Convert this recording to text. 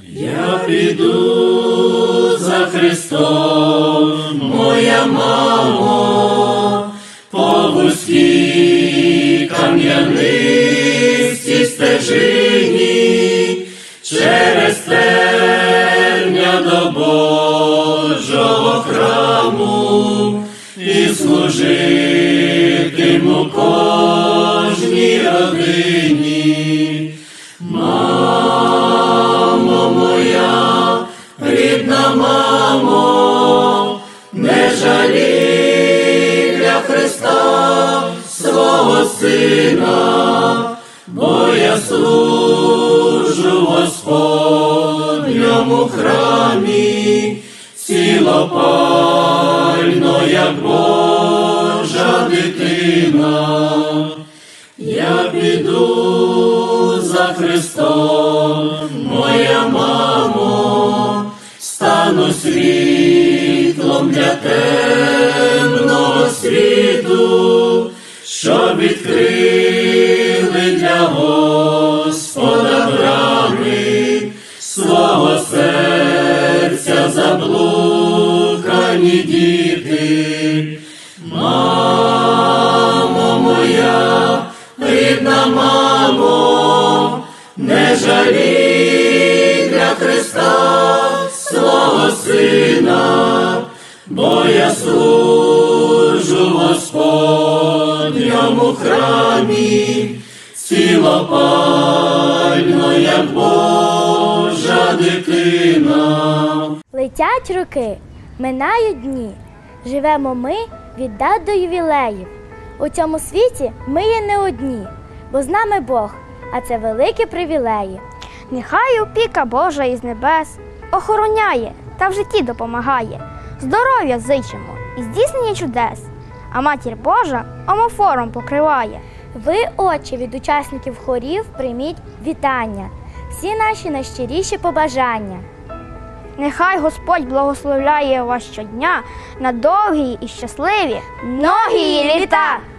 Я піду за Христом, моя мамо, по вузькій кам'янистій стежині, через терня до Божого храму, і служитиму кожній родині. Мамо моя, рідна мамо, не жалій для Христа свого Сина, бо я служу в Господньому храмі, цілопально, як Божа дитина. Я піду за Христом, моя мамо, стану світлом для темного світу, щоб відкрили для Господа брами свого серця заблукані діти. Мамо моя, рідна мамо, не жалій для Христа свого Сина, бо я служу в Господньому храмі, цілопально, як Божа дитина. Летять роки, минають дні, живемо ми від дат до ювілеїв. У цьому світі ми є не одні, бо з нами Бог, а це великі привілеї. Нехай опіка Божа із небес охороняє та в житті допомагає. Здоров'я зичимо і здійснення чудес, а Матір Божа омофором покриває. Ви, отче, від учасників хорів прийміть вітання, всі наші найщиріші побажання. Нехай Господь благословляє вас щодня на довгі і щасливі многії літа!